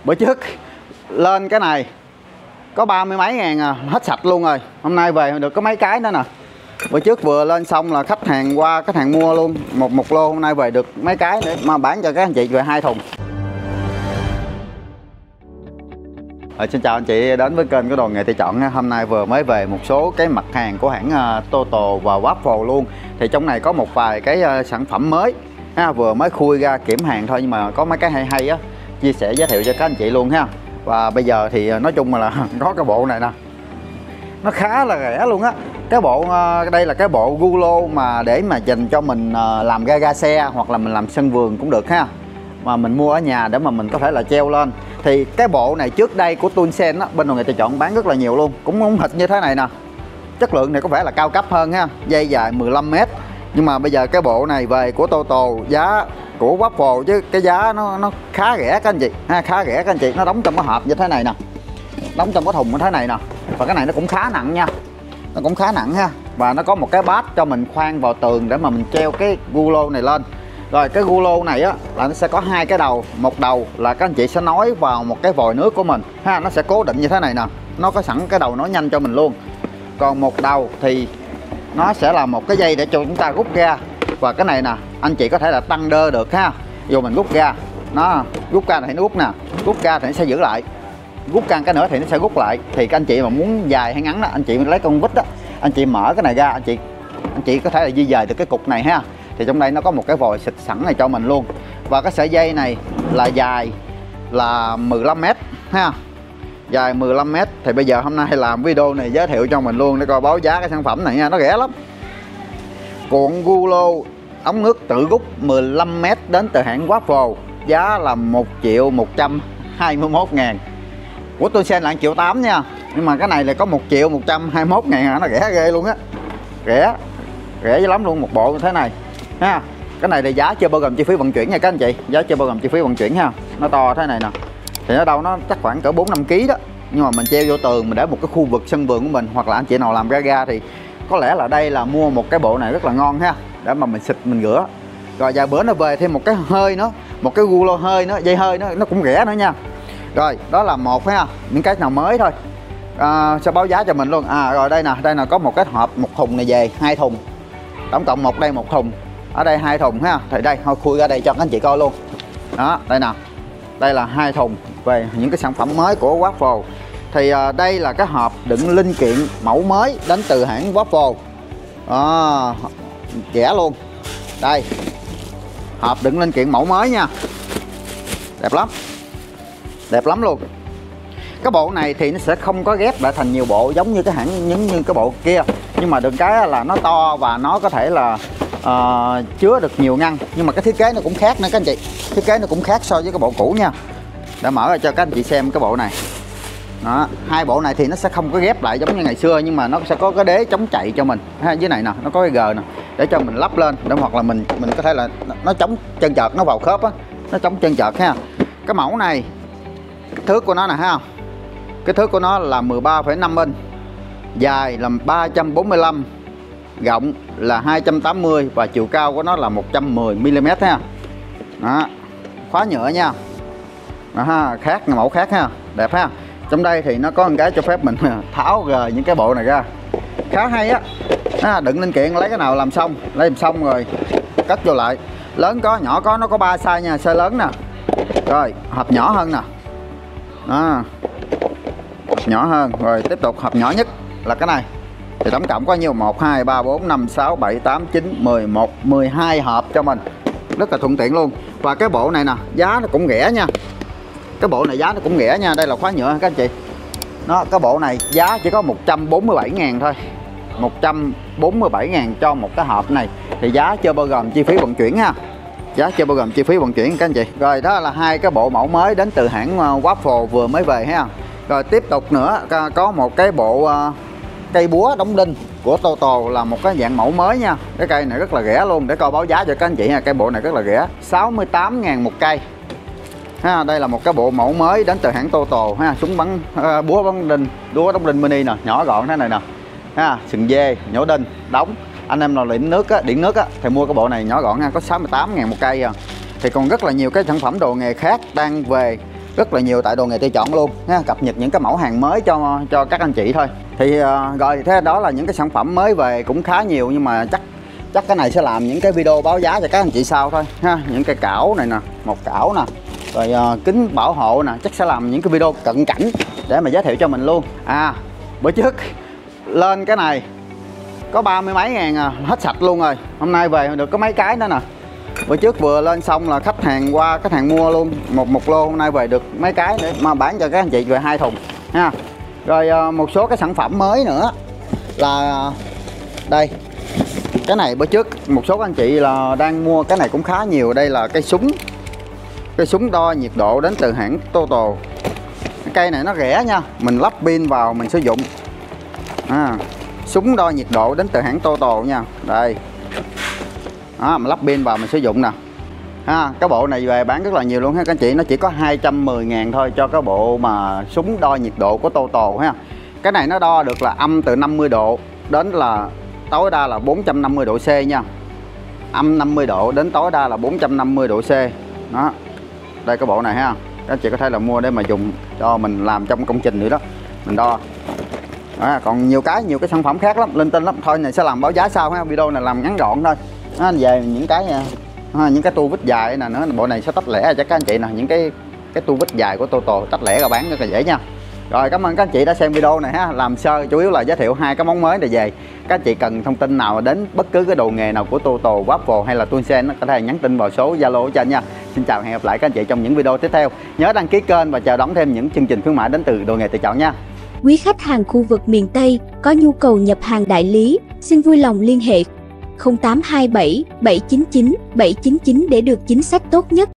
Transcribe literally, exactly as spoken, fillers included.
Bữa trước lên cái này có ba mươi mấy ngàn à, hết sạch luôn rồi. Hôm nay về được có mấy cái nữa nè. Bữa trước vừa lên xong là khách hàng qua, khách hàng mua luôn một một lô. Hôm nay về được mấy cái để mà bán cho các anh chị về hai thùng. À, xin chào anh chị đến với kênh của Đồ Nghề Tự Chọn. Hôm nay vừa mới về một số cái mặt hàng của hãng uh, Total và Waffle luôn. Thì trong này có một vài cái uh, sản phẩm mới ha, vừa mới khui ra kiểm hàng thôi, nhưng mà có mấy cái hay hay á, chia sẻ giới thiệu cho các anh chị luôn ha. Và bây giờ thì uh, nói chung là có cái bộ này nè, nó khá là rẻ luôn á. Cái bộ uh, đây là cái bộ rulo mà để mà dành cho mình uh, làm ga ga xe hoặc là mình làm sân vườn cũng được ha, mà mình mua ở nhà để mà mình có thể là treo lên. Thì cái bộ này trước đây của Tunsen á, bên Đồ Nghề Tự Chọn bán rất là nhiều luôn, cũng không hệt như thế này nè. Chất lượng này có vẻ là cao cấp hơn ha, dây dài mười lăm mét. Nhưng mà bây giờ cái bộ này về của Total, giá của Waffle chứ cái giá nó nó khá rẻ các anh chị ha, khá rẻ các anh chị. Nó đóng trong cái hộp như thế này nè, đóng trong cái thùng như thế này nè. Và cái này nó cũng khá nặng nha, nó cũng khá nặng ha. Và nó có một cái bát cho mình khoan vào tường để mà mình treo cái rulo này lên. Rồi cái rulo này á là nó sẽ có hai cái đầu, một đầu là các anh chị sẽ nối vào một cái vòi nước của mình ha, nó sẽ cố định như thế này nè, nó có sẵn cái đầu nối nhanh cho mình luôn. Còn một đầu thì nó sẽ là một cái dây để cho chúng ta rút ra. Và cái này nè, anh chị có thể là tăng đơ được ha. Dù mình rút ra, nó rút ra thì nó rút nè, rút ra thì nó sẽ giữ lại, rút ra cái nữa thì nó sẽ rút lại. Thì các anh chị mà muốn dài hay ngắn đó, anh chị lấy con vít đó, anh chị mở cái này ra, anh chị anh chị có thể là di dời được cái cục này ha. Thì trong đây nó có một cái vòi xịt sẵn này cho mình luôn. Và cái sợi dây này là dài là mười lăm mét ha, dài mười lăm mét. Thì bây giờ hôm nay làm video này giới thiệu cho mình luôn để coi báo giá cái sản phẩm này nha, nó rẻ lắm. Cuộn rulo ống nước tự rút mười lăm mét đến từ hãng Waffle, giá là một triệu một trăm hai mươi mốt ngàn. Của tôi xem là một triệu tám nha, nhưng mà cái này là có một triệu một trăm hai mươi mốt ngàn, nó rẻ ghê luôn á. Rẻ rẻ dữ lắm luôn, một bộ như thế này ha. Cái này thì giá chưa bao gồm chi phí vận chuyển nha các anh chị, giá chưa bao gồm chi phí vận chuyển ha. Nó to thế này nè, thì nó đâu nó chắc khoảng cỡ bốn năm ký đó. Nhưng mà mình treo vô tường, mình để một cái khu vực sân vườn của mình, hoặc là anh chị nào làm ga ga thì có lẽ là đây là mua một cái bộ này rất là ngon ha, để mà mình xịt mình rửa. Rồi vài bữa nó về thêm một cái hơi nữa, một cái rulo hơi nữa, dây hơi nó nó cũng rẻ nữa nha. Rồi đó là một ha, những cái nào mới thôi à, sẽ báo giá cho mình luôn. À rồi đây nè, đây là có một cái hộp, một thùng này về hai thùng, tổng cộng một đây một thùng, ở đây hai thùng ha. Thì đây thôi khui ra đây cho các anh chị coi luôn đó. Đây nè, đây là hai thùng về những cái sản phẩm mới của Waffle. Thì à, đây là cái hộp đựng linh kiện mẫu mới đến từ hãng Waffle à, rẻ luôn. Đây hộp đựng linh kiện mẫu mới nha, đẹp lắm, đẹp lắm luôn. Cái bộ này thì nó sẽ không có ghép lại thành nhiều bộ giống như cái hãng những như cái bộ kia, nhưng mà được cái là nó to và nó có thể là uh, chứa được nhiều ngăn. Nhưng mà cái thiết kế nó cũng khác nữa các anh chị, thiết kế nó cũng khác so với cái bộ cũ nha. Để mở ra cho các anh chị xem cái bộ này đó. Hai bộ này thì nó sẽ không có ghép lại giống như ngày xưa, nhưng mà nó sẽ có cái đế chống chạy cho mình ha. Dưới này nè, nó có cái gờ nè để cho mình lắp lên, để hoặc là mình mình có thể là nó chống chân chợt, nó vào khớp á, nó chống chân chợt ha. Cái mẫu này kích thước của nó nè ha, kích thước của nó là mười ba phẩy năm inch, dài là ba trăm bốn mươi lăm, rộng là hai trăm tám mươi và chiều cao của nó là một trăm mười mi li mét ha. Đó, khóa nhựa nha. Đó ha, khác mẫu khác ha, đẹp ha. Trong đây thì nó có một cái cho phép mình tháo rời những cái bộ này ra, khá hay á. À, đựng linh kiện lấy cái nào làm xong, lấy làm xong rồi cất vô lại. Lớn có, nhỏ có, nó có ba size nha, size lớn nè. Rồi hộp nhỏ hơn nè, đó, hộp nhỏ hơn. Rồi tiếp tục hộp nhỏ nhất là cái này. Thì tổng cộng có nhiêu, một, hai, ba, bốn, năm, sáu, bảy, tám, chín, mười một, mười hai hộp cho mình, rất là thuận tiện luôn. Và cái bộ này nè, giá nó cũng rẻ nha. Cái bộ này giá nó cũng rẻ nha. Đây là khóa nhựa các anh chị. Nó cái bộ này giá chỉ có một trăm bốn mươi bảy ngàn thôi, một trăm bốn mươi bảy ngàn cho một cái hộp này. Thì giá chưa bao gồm chi phí vận chuyển ha, giá chưa bao gồm chi phí vận chuyển các anh chị. Rồi đó là hai cái bộ mẫu mới đến từ hãng Waffle vừa mới về ha. Rồi tiếp tục nữa có một cái bộ cây búa đóng đinh của Total, là một cái dạng mẫu mới nha. Cái cây này rất là rẻ luôn, để coi báo giá cho các anh chị ha. Cây bộ này rất là rẻ, sáu mươi tám ngàn một cây ha. Đây là một cái bộ mẫu mới đến từ hãng Total ha. Súng bắn uh, búa bắn đinh, búa đóng đinh mini nè, nhỏ gọn thế này nè ha, sừng dê, nhổ đinh, đóng. Anh em nào điện nước á, điện nước á thì mua cái bộ này nhỏ gọn ha, có sáu mươi tám ngàn một cây à. Thì còn rất là nhiều cái sản phẩm đồ nghề khác đang về rất là nhiều tại Đồ Nghề Tự Chọn luôn ha, cập nhật những cái mẫu hàng mới cho cho các anh chị thôi. Thì uh, rồi thế đó là những cái sản phẩm mới về cũng khá nhiều, nhưng mà chắc chắc cái này sẽ làm những cái video báo giá cho các anh chị sau thôi ha. Những cái cảo này nè, một cảo nè, rồi uh, kính bảo hộ nè, chắc sẽ làm những cái video cận cảnh để mà giới thiệu cho mình luôn. À, bữa trước lên cái này có ba mươi mấy ngàn à, hết sạch luôn rồi. Hôm nay về được có mấy cái nữa nè. Bữa trước vừa lên xong là khách hàng qua, khách hàng mua luôn một một lô, hôm nay về được mấy cái để mà bán cho các anh chị về hai thùng ha. Rồi một số cái sản phẩm mới nữa là đây. Cái này bữa trước một số các anh chị là đang mua cái này cũng khá nhiều. Đây là cây súng, cây súng đo nhiệt độ đến từ hãng Total. Cái cây này nó rẻ nha, mình lắp pin vào mình sử dụng. À, súng đo nhiệt độ đến từ hãng Total nha. Đây. Đó, mình lắp pin vào mình sử dụng nè. Ha, cái bộ này về bán rất là nhiều luôn ha các anh chị, nó chỉ có hai trăm mười ngàn thôi cho cái bộ mà súng đo nhiệt độ của Total ha. Cái này nó đo được là âm từ năm mươi độ đến là tối đa là bốn trăm năm mươi độ C nha. Âm năm mươi độ đến tối đa là bốn trăm năm mươi độ C. Đó. Đây cái bộ này ha. Các anh chị có thể là mua để mà dùng cho mình làm trong công trình nữa đó. Mình đo. Đó, còn nhiều cái nhiều cái sản phẩm khác lắm, linh tinh lắm. Thôi này sẽ làm báo giá sau ha. Video này làm ngắn gọn thôi. Đó, về những cái ha, những cái tua vít dài nè nữa, bộ này sẽ tách lẻ cho các anh chị nè, những cái cái tua vít dài của Total tách lẻ ra bán rất là dễ nha. Rồi cảm ơn các anh chị đã xem video này ha, làm sơ chủ yếu là giới thiệu hai cái món mới này về. Các anh chị cần thông tin nào đến bất cứ cái đồ nghề nào của Total, Waffle hay là Tunsen có thể nhắn tin vào số Zalo của trên nha. Xin chào, hẹn gặp lại các anh chị trong những video tiếp theo. Nhớ đăng ký kênh và chào đón thêm những chương trình khuyến mãi đến từ Đồ Nghề Tự Chọn nha. Quý khách hàng khu vực miền Tây có nhu cầu nhập hàng đại lý, xin vui lòng liên hệ không tám hai bảy bảy chín chín bảy chín chín để được chính sách tốt nhất.